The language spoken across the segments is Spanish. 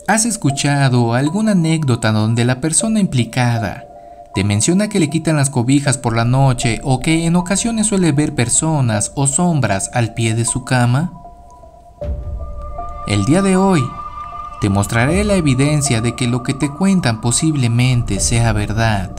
¿Has escuchado alguna anécdota donde la persona implicada te menciona que le quitan las cobijas por la noche o que en ocasiones suele ver personas o sombras al pie de su cama? El día de hoy te mostraré la evidencia de que lo que te cuentan posiblemente sea verdad.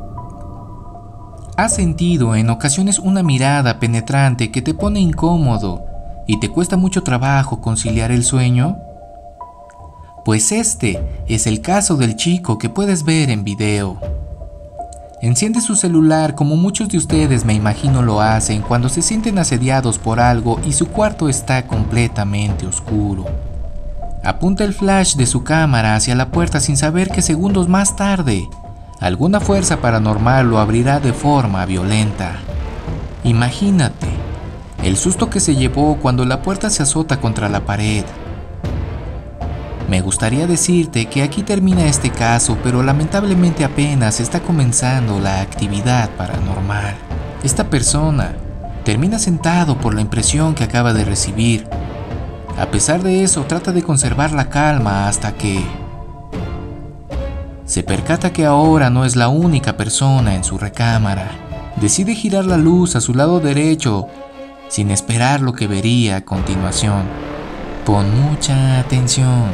¿Has sentido en ocasiones una mirada penetrante que te pone incómodo y te cuesta mucho trabajo conciliar el sueño? Pues este es el caso del chico que puedes ver en video. Enciende su celular como muchos de ustedes me imagino lo hacen cuando se sienten asediados por algo y su cuarto está completamente oscuro. Apunta el flash de su cámara hacia la puerta sin saber que segundos más tarde, alguna fuerza paranormal lo abrirá de forma violenta. Imagínate el susto que se llevó cuando la puerta se azota contra la pared. Me gustaría decirte que aquí termina este caso, pero lamentablemente apenas está comenzando la actividad paranormal. Esta persona termina sentado por la impresión que acaba de recibir. A pesar de eso, trata de conservar la calma hasta que se percata que ahora no es la única persona en su recámara. Decide girar la luz a su lado derecho, sin esperar lo que vería a continuación. Pon mucha atención.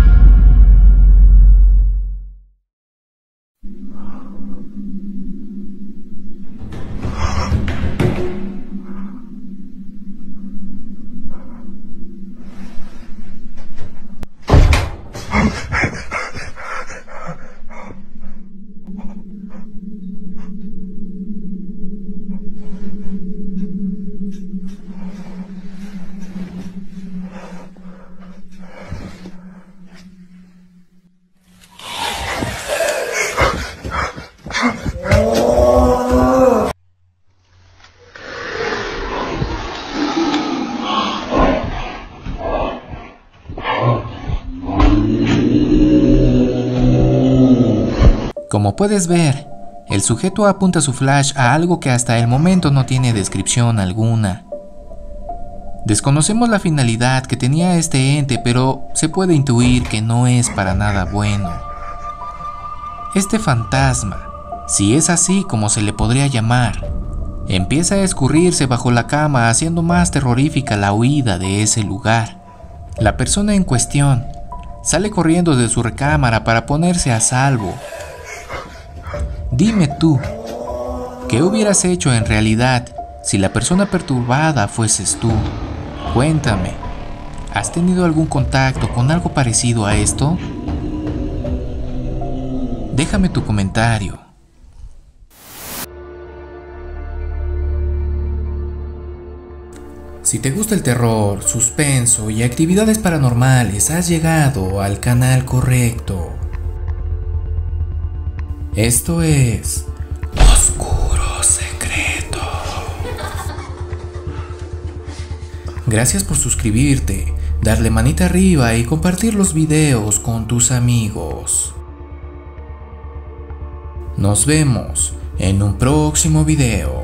Como puedes ver, el sujeto apunta su flash a algo que hasta el momento no tiene descripción alguna. Desconocemos la finalidad que tenía este ente, pero se puede intuir que no es para nada bueno. Este fantasma, si es así como se le podría llamar, empieza a escurrirse bajo la cama, haciendo más terrorífica la huida de ese lugar. La persona en cuestión sale corriendo de su recámara para ponerse a salvo. Dime tú, ¿qué hubieras hecho en realidad si la persona perturbada fueses tú? Cuéntame, ¿has tenido algún contacto con algo parecido a esto? Déjame tu comentario. Si te gusta el terror, suspenso y actividades paranormales, has llegado al canal correcto. Esto es Oscuro Secreto. Gracias por suscribirte, darle manita arriba y compartir los videos con tus amigos. Nos vemos en un próximo video.